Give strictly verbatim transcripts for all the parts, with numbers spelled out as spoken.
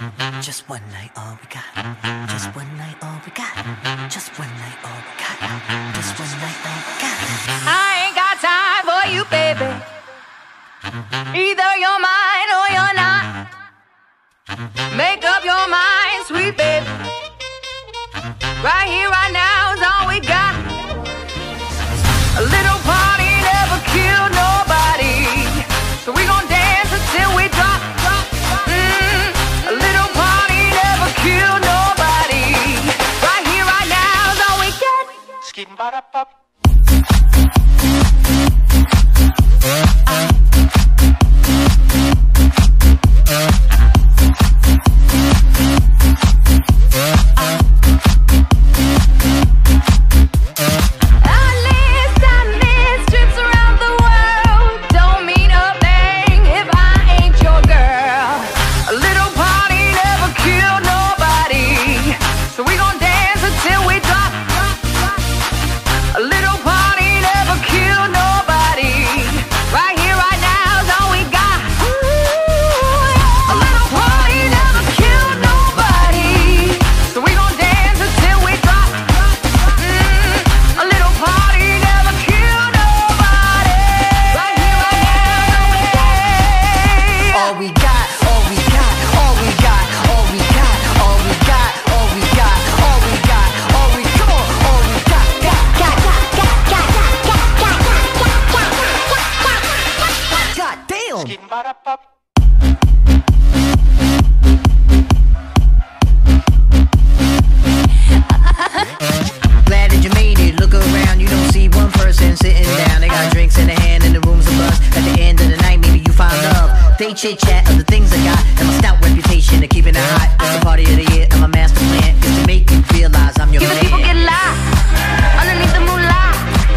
Just one night, all we got. Just one night, all we got. Just one night, all we got. Just one night, all we got. I ain't got time for you, baby. Either you're mine or you're not. Make up your mind, sweet baby. Right here, right now is all we got. A little party never killed nobody, so we gon' dance until we drop, drop, drop. Mm, a little party never killed nobody. Right here, right now is all we got. Skin bada pop. Chit chat of the things I got and my stout reputation of keeping it hot. It's the party of the year and my master plan is to make you realize I'm your Give man. Give the people get live underneath the moonlight.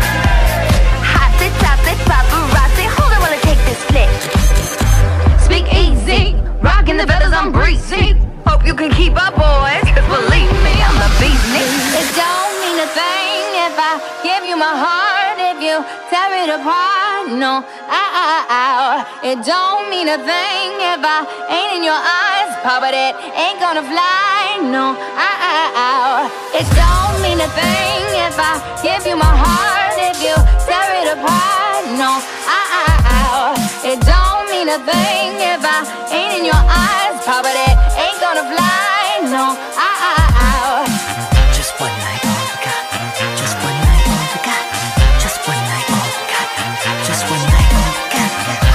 Hot, they top, they paparazzi. Hold on while I take this flick. Speak easy, rocking the feathers, I'm breezy. Hope you can keep up, boys, cause believe me, I'm the beast. It don't mean a thing if I give you my heart, if you tear it apart. No, ow, ow, ow. It don't mean a thing if I ain't in your eyes, Papa, that ain't gonna fly. No, ow, ow, ow. It don't mean a thing if I give you my heart, if you tear it apart. No, ow, ow, ow. It don't mean a thing if I ain't in your eyes, Papa, that ain't gonna fly. No, ow, ow, ow. Just one night, all we got. Just one night, all we got. Just one night, all we got. Just one night, all we got.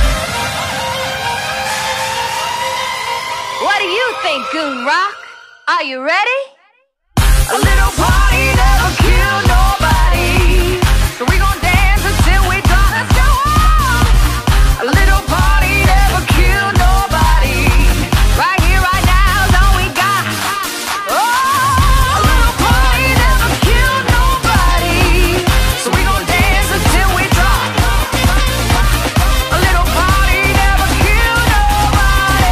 What do you think, Goon Rock? Are you ready? A little party never killed nobody, so we gon' dance until we drop. Let's go! A little party never killed nobody. Right here, right now is all we got. Oh, a little party never killed nobody, so we gon' dance until we drop. A little party never killed nobody.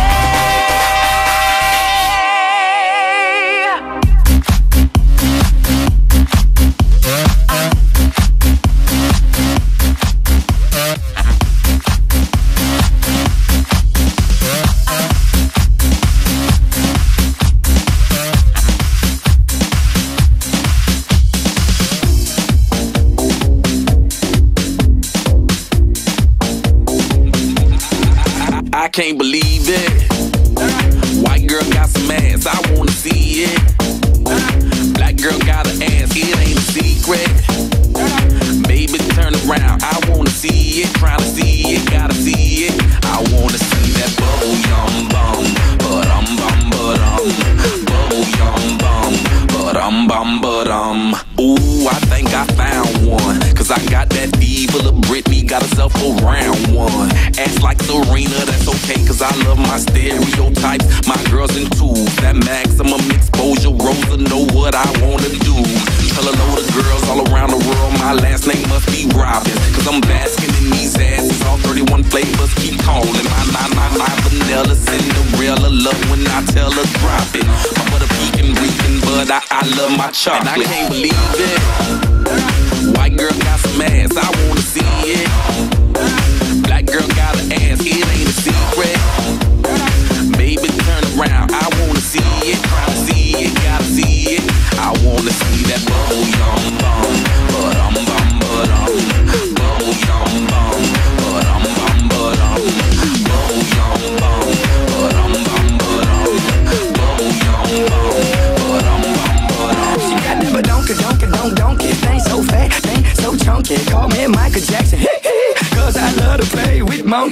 I can't believe it. White girl got some ass, I wanna see it. Black girl got an ass, it ain't a secret. Baby, turn around, I wanna see it. Tryna see it, gotta see it. I wanna see that bubble yum bum, but um bum but um, bubble yum bum, but um bum but um. Ooh, I think I found one, cause I got that diva, little Britney got herself a round one. Ass like Serena, that's okay, cause I love my stereotypes. My girls in twos, that maximum exposure. Rosa know what I wanna do. Tell a load of girls all around the world my last name must be Robin, cause I'm basking in these asses. All thirty-one flavors keep calling. My nine nine nine vanilla Cinderella love when I tell her drop it. My butter pecan reeking, but I, I love my chocolate. And I can't believe it. White girl got some ass, I wanna see it. Black girl got an ass, it ain't a secret. Baby, turn around, I wanna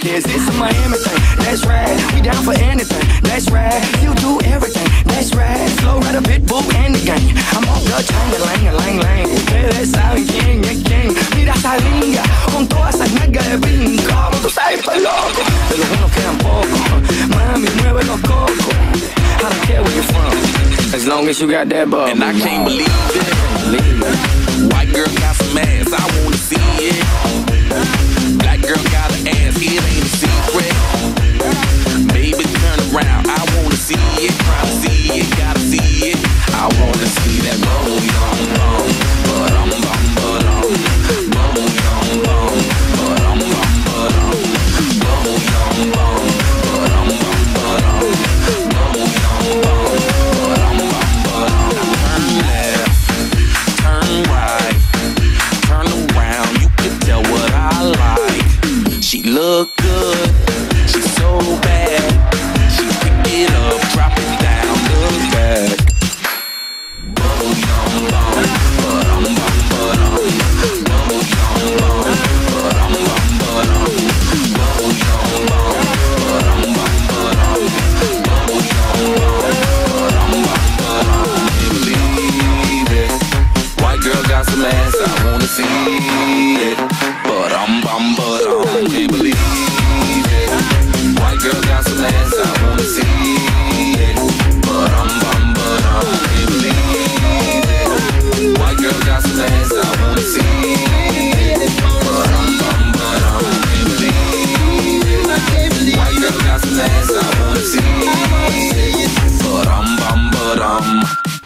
kids. It's a Miami thing, that's right. We down for anything, that's right. You do everything, that's right. Flow right a pitbull and the gang. I'm off the chain, lang, lang, lang. Ustedes saben quién es quién. Mira esa linga, con todas esas nalgas de pin. Como tú sabes, pues loco. De los buenos quedan pocos. Mami, mueve los cocos. I don't care where you're from, as long as you got that bub. And I can't believe it. White girl got some ass, I wanna see it. Black girl got an ass, it ain't a secret. Baby, turn around, I wanna see it. Try to see it, gotta see it. I wanna see that bum, yum, bum, but um, bum, but um, bum, yum, bum, but um, bum, but um, bum, yum, bum, but um, bum, but um, bum, yum, bum, but um, bum, but um. Turn left, turn right, turn around. You can tell what I like. She look good, she's so bad. She pick it up, drop it down, look back. Bum, yum, bum, but um, bum, but um, bum, yum, bum, but um, bum, but um, bum, yum, bum, but um, bum, but um, bum, yum, bum, but um, bum, but um. Can't believe it. White girl got some ass, I wanna see it. But um, bum, but um. Can't believe it. White girl got some ass, I wanna see it. But um, bum, but um. Can't believe it. White girl got some ass, I wanna see it. But um, bum, but um. Can't believe it. White girl got some ass, I wanna see it. But um, bum, but um.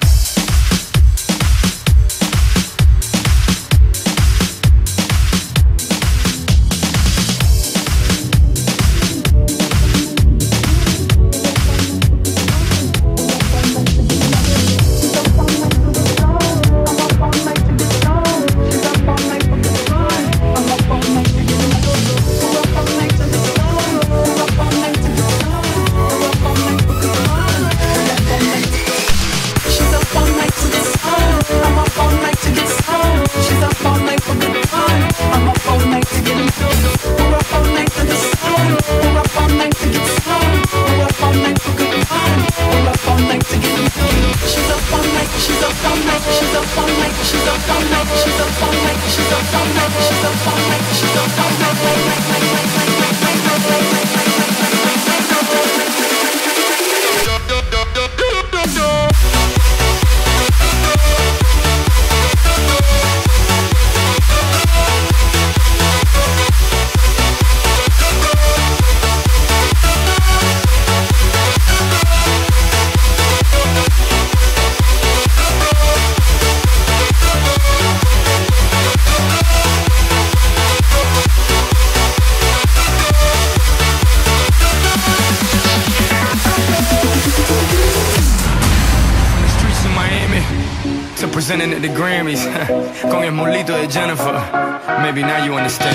Presenting at the Grammys con el molito de Jennifer. Maybe now you understand.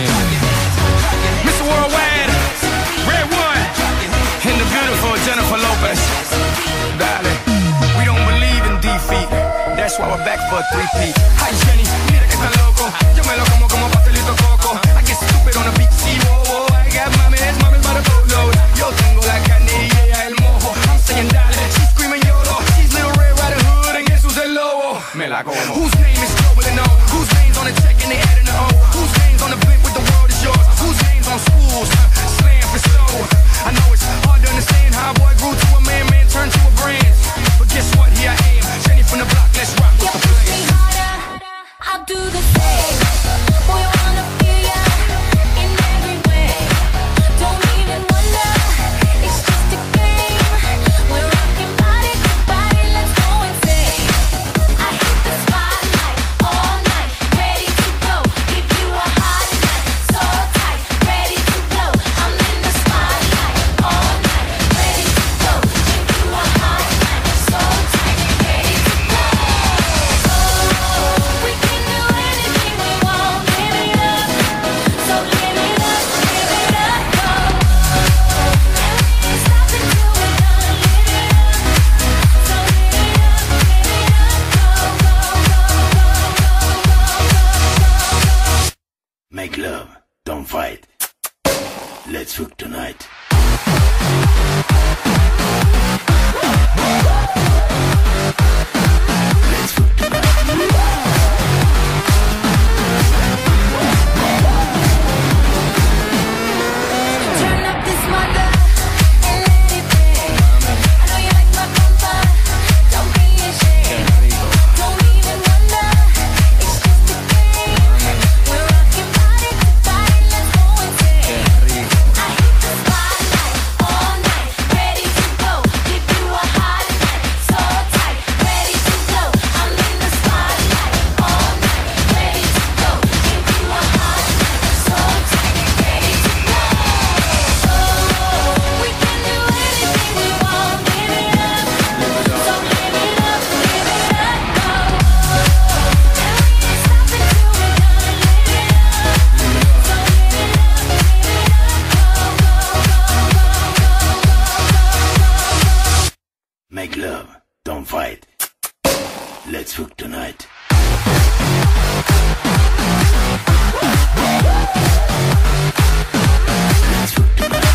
Mister Worldwide, Red One, and the beautiful Jennifer Lopez. Darling, we don't believe in defeat. That's why we're back for a three-peat. Hi Jenny, mira que está loco. Yo me lo como como pastelito coco. I get stupid on the beat, see, whoa, whoa. I got mames, mames by the boatload. Yo tengo la carne y ella el mojo. I'm saying dale, she's screaming YOLO. She's Little Red Riding Hood and guess who's el lobo? Me la como. Whose name is global and known? Whose name's on the check and they adding the O? Whose name's on the blimp with the world is yours? Whose name's on schools? Slam for soul. I know it's hard to understand how a boy grew to a man, man turned to a brand. But guess what? Here I am, Jenny from the block. Let's rock with the plan. I'll do the same. Boy, I wanna feel ya in every way. Don't even wonder, it's just a game. We're rocking body to body, let's go insane. I hit the spot. Make love, don't fight. Let's hook tonight. Let's hook tonight.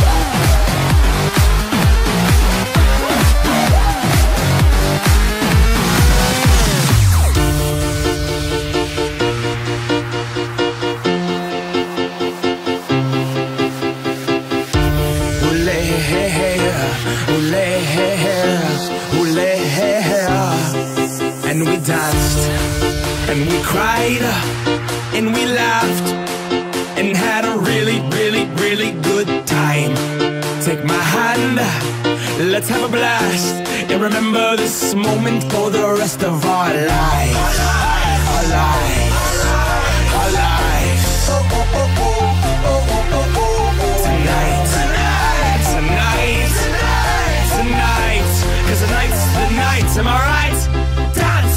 And we danced, and we cried, and we laughed, and had a really, really, really good time. Take my hand, let's have a blast, and remember this moment for the rest of our lives. Our lives, our lives. Tonight, tonight, tonight, tonight, cause tonight's the night, am I right? Dance!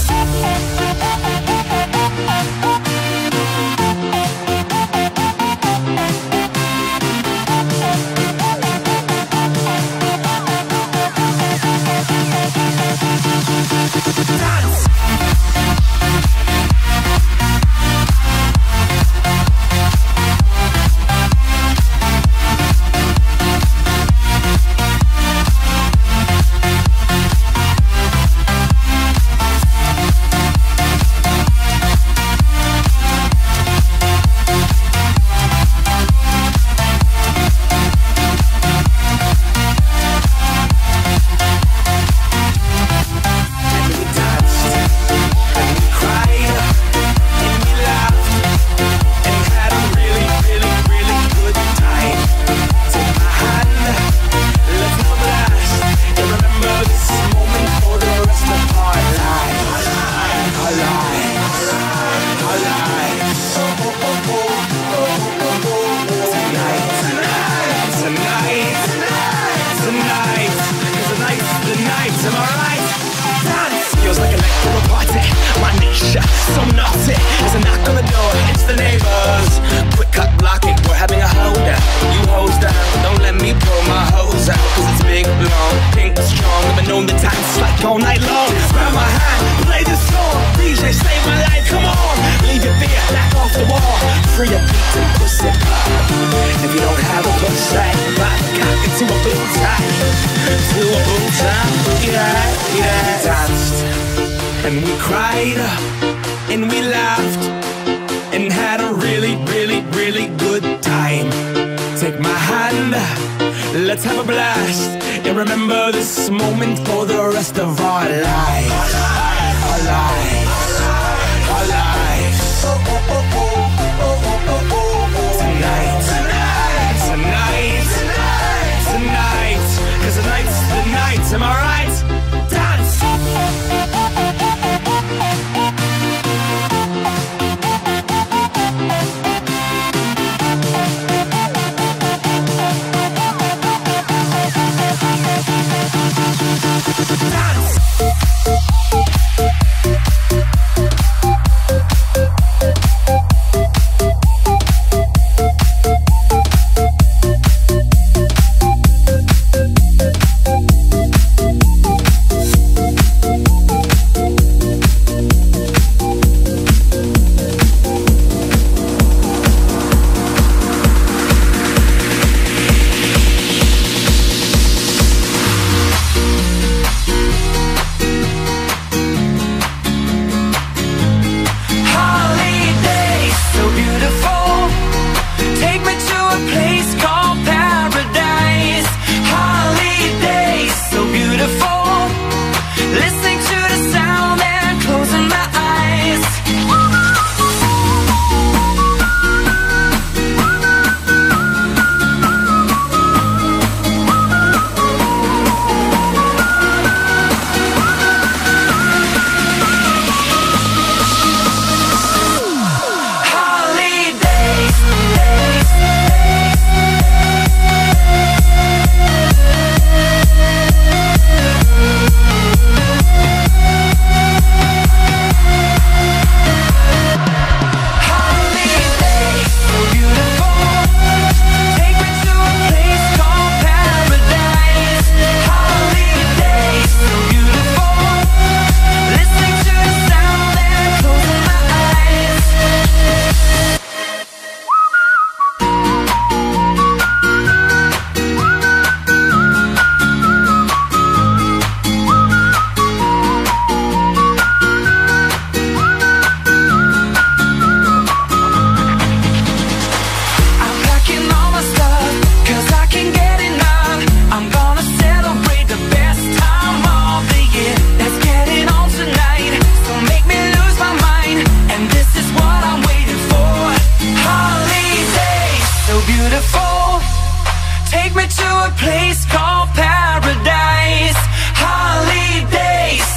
So naughty, there's a knock on the door, it's the neighbors. Quick cut, block it, we're having a holdout. You hose down, don't let me pull my hose out. Cause it's big, long, pink, strong. I've been known the dance like all night long. Grab my hand, play this song. D J, save my life, come on. Leave your fear, back off the wall. Free your feet and pussy pop. If you don't have a pussy, pop the cock into a boot tie. To a boot tie, yeah, yeah. We danced, and we cried, and we laughed, and had a really, really, really good time. Take my hand, let's have a blast, and remember this moment for the rest of our lives. Our lives, our lives. Tonight, tonight, tonight, tonight, cause tonight's the night, am I right? Dance!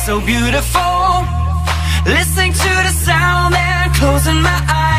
so beautiful. Listening to the sound and closing my eyes.